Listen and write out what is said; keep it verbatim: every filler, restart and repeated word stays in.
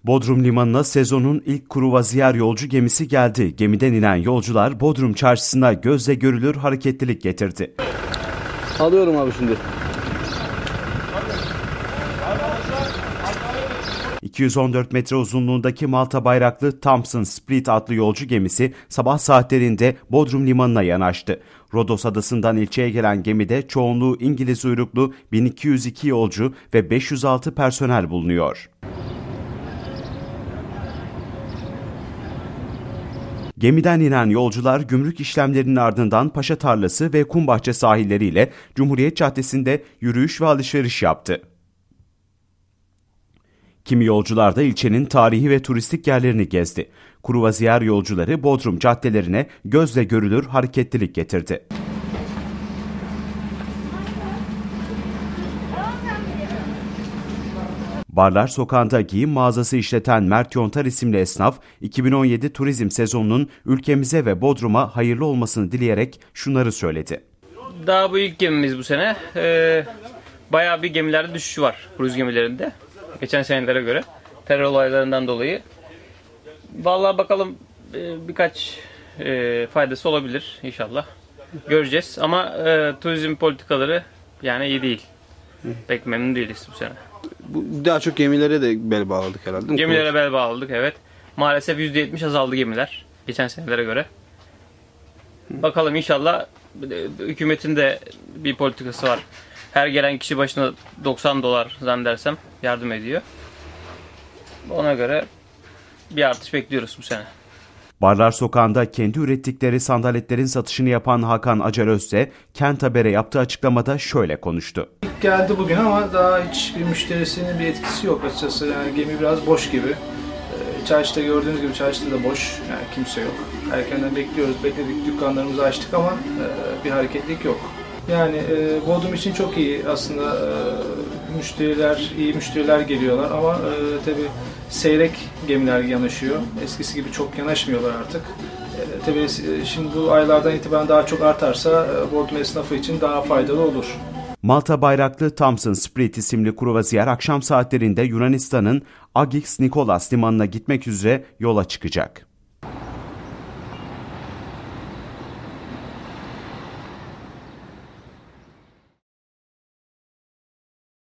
Bodrum Limanı'na sezonun ilk kruvaziyar yolcu gemisi geldi. Gemiden inen yolcular Bodrum Çarşısı'na gözle görülür hareketlilik getirdi. Alıyorum abi şimdi. iki yüz on dört metre uzunluğundaki Malta bayraklı Thompson Spirit adlı yolcu gemisi sabah saatlerinde Bodrum Limanı'na yanaştı. Rodos adasından ilçeye gelen gemide çoğunluğu İngiliz uyruklu bin iki yüz iki yolcu ve beş yüz altı personel bulunuyor. Gemiden inen yolcular gümrük işlemlerinin ardından Paşa Tarlası ve Kumbahçe sahilleriyle Cumhuriyet Caddesi'nde yürüyüş ve alışveriş yaptı. Kimi yolcular da ilçenin tarihi ve turistik yerlerini gezdi. Kruvaziyar yolcuları Bodrum caddelerine gözle görülür hareketlilik getirdi. Barlar Sokağı'nda giyim mağazası işleten Mert Yontar isimli esnaf, iki bin on yedi turizm sezonunun ülkemize ve Bodrum'a hayırlı olmasını dileyerek şunları söyledi. Daha bu ilk gemimiz bu sene. Ee, bayağı bir gemilerde düşüş var, kruz gemilerinde. Geçen senelere göre terör olaylarından dolayı. Vallahi bakalım e, birkaç e, faydası olabilir inşallah. Göreceğiz ama e, turizm politikaları yani iyi değil. Pek memnun değiliz bu sene. Bu, daha çok gemilere de bel bağladık herhalde. Gemilere bel bağladık, evet. Maalesef yüzde yetmiş azaldı gemiler geçen senelere göre. Bakalım inşallah hükümetin de bir politikası var. Her gelen kişi başına doksan dolar zannedersem yardım ediyor. Ona göre bir artış bekliyoruz bu sene. Barlar Sokağı'nda kendi ürettikleri sandaletlerin satışını yapan Hakan Acar Özse, Kent Haber'e yaptığı açıklamada şöyle konuştu. İlk geldi bugün ama daha hiçbir müşterisinin bir etkisi yok açıkçası. Yani gemi biraz boş gibi. Çarşıda gördüğünüz gibi çarşıda da boş. Yani kimse yok. Erkenden bekliyoruz, bekledik, dükkanlarımızı açtık ama bir hareketlilik yok. Yani e, Bodrum için çok iyi aslında, e, müşteriler, iyi müşteriler geliyorlar ama e, tabii seyrek gemiler yanaşıyor. Eskisi gibi çok yanaşmıyorlar artık. E, tabii şimdi bu aylardan itibaren daha çok artarsa e, Bodrum esnafı için daha faydalı olur. Malta bayraklı Thompson Spirit isimli kruvaziyar akşam saatlerinde Yunanistan'ın Agis Nikolas limanına gitmek üzere yola çıkacak.